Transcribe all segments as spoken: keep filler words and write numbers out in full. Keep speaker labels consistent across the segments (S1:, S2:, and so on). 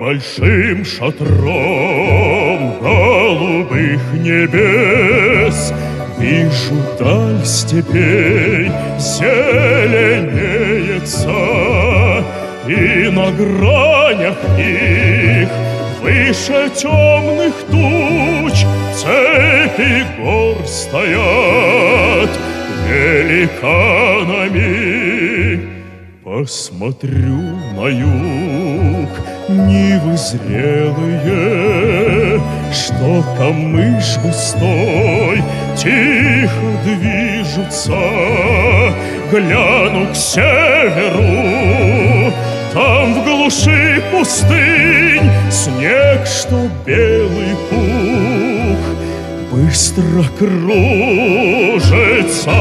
S1: большим шатром голубых небес вижу даль степей зеленеется, и на гранях их выше темных туч цепи гор стоят великанами. Посмотрю на юг, нивы зрелые, что камыш густой тихо движутся. Гляну к северу, там в глуши пустынь снег, что белый пух, быстро кружится.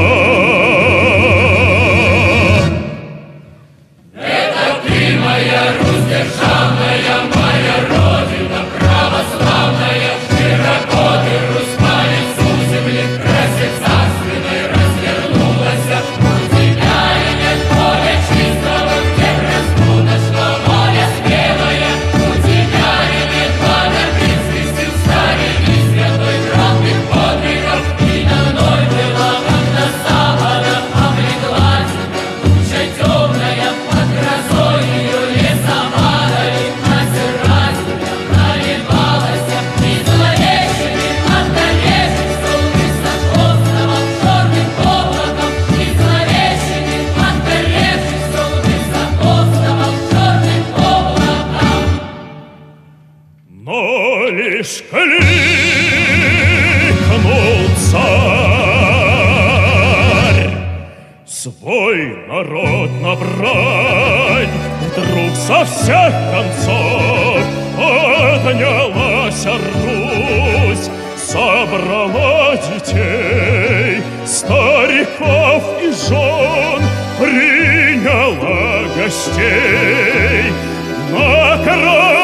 S1: Лишь кликнул царь свой народ на брань, вдруг со всех концов поднялась Русь, собрала детей, стариков и жен, приняла гостей на край.